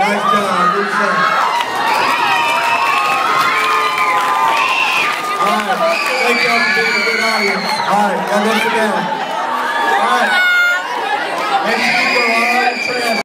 Nice job. Good job. All right. Thank y'all for being a good audience. All right. Y'all listen down. All right.